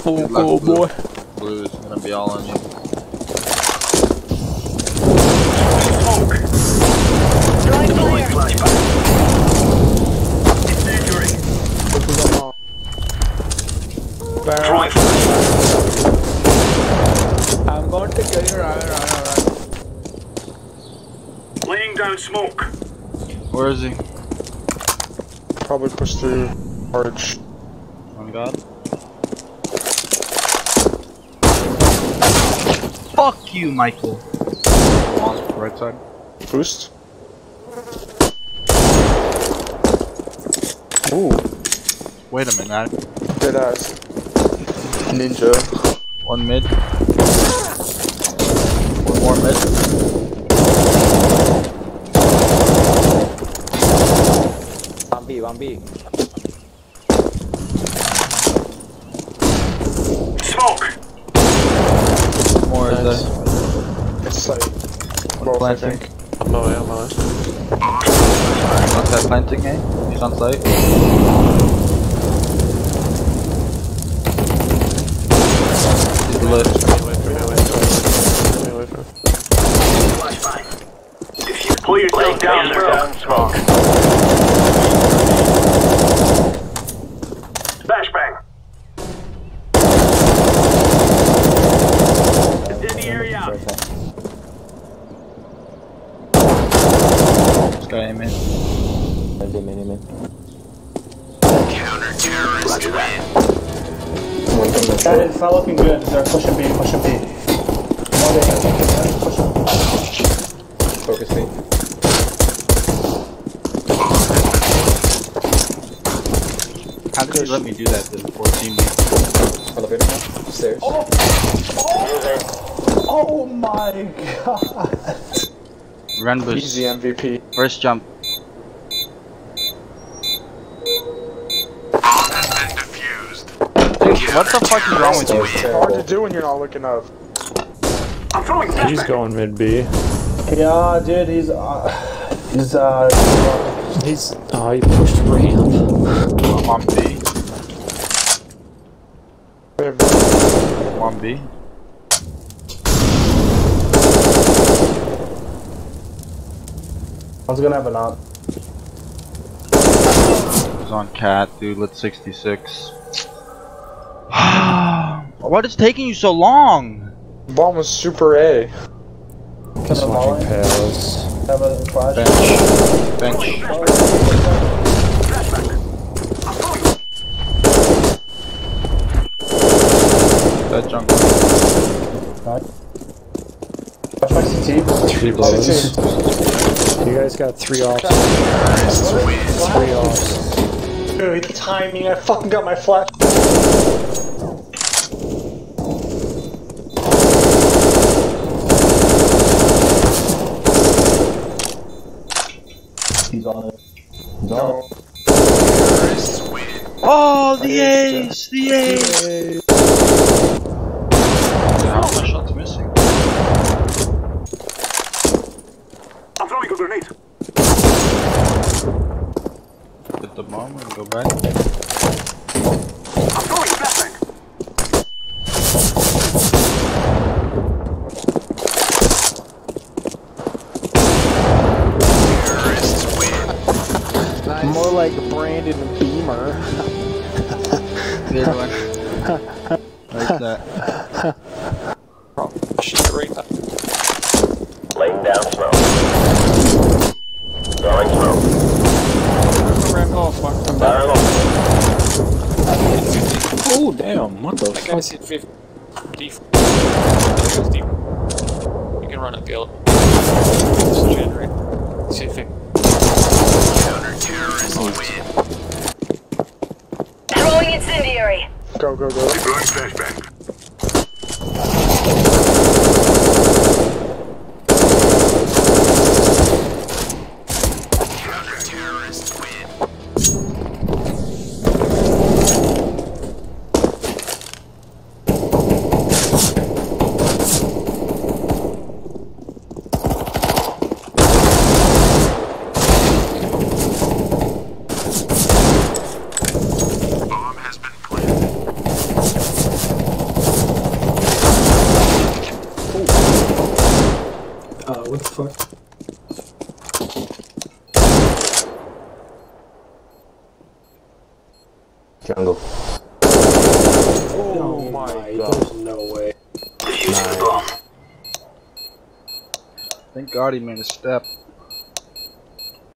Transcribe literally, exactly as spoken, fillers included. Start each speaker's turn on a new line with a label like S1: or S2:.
S1: Cool, cool, boy.
S2: Blue is gonna be all on you.
S3: Smoke. Deploying flashbang. Incendiary. Throwing flashbang.
S1: I'm going to kill you, run, run, run.
S3: Laying down smoke.
S2: Where is he?
S4: Probably push through arch.
S2: On God. Fuck you, Michael. Right side.
S4: Boost. Ooh.
S2: Wait a minute.
S4: Dead ass. Ninja.
S2: One mid. One more mid.
S5: one B, one B.
S3: Smoke.
S2: More is
S4: Nice.
S2: there.
S4: It's like
S2: One
S4: both, I
S2: planting.
S4: think.
S6: I'm away, I'm away.
S2: What's that planting, eh? He's on site. He's lit.
S6: Get me away from me, away from me. Get me away from me.
S3: Flashbang. Pull yourself down, down smoke. Flashbang. Incendiary out.
S2: This guy aim in.
S3: Counter-terrorist win.
S7: That is not looking good. They're pushing B, pushing B. More they can push them.
S5: Focus B.
S2: How did you let me do that to fourteen me?
S5: Elevator now. Stairs.
S7: Oh! Oh! Oh my god!
S2: Run boost.
S4: Easy M V P.
S2: First jump. Dude, what the fuck is wrong with you?
S4: It's hard to do when you're not looking up.
S3: I'm throwing
S6: He's
S3: flashbang.
S6: going mid B.
S7: Yeah, dude, he's uh, he's uh,
S6: He's. Oh, he pushed ramp.
S2: I'm on B. I'm on B.
S7: one's gonna have an op.
S2: He's on cat, dude. Lit sixty-six. What is taking you so long?
S4: Bomb was super A.
S6: Just watching Pales.
S7: Have a flash.
S2: Bench. Bench. That junk.
S7: Watch my C T.
S6: Three blows. You guys got three offs. Three offs.
S7: Dude, the timing, I fucking got my flash. He's on it. He's on it.
S2: Oh, the ace! The ace! How my shot's missing?
S3: I'm throwing a grenade.
S2: Hit the bomb and go back.
S3: I'm throwing flashbang.
S1: More like Brandon Beamer.
S2: Good one. Like that.
S6: Shit, right there.
S3: Laying down smoke. Throwing smoke. Fire off.
S1: Oh, damn. What the
S8: That
S1: fuck?
S8: guy's hit fifty. Deep. That goes deep. You can run it, Gale. Just generate. See if it.
S3: Counter-terrorist win.
S9: Throwing incendiary.
S4: Go, go, go.
S3: Deploying flashbang. Counter-terrorist win. Bomb has been planted.
S9: Uh, what the fuck?
S5: Jungle.
S9: Oh, my god. There's no way.
S3: Defusing the bomb.
S2: Thank God he made a step.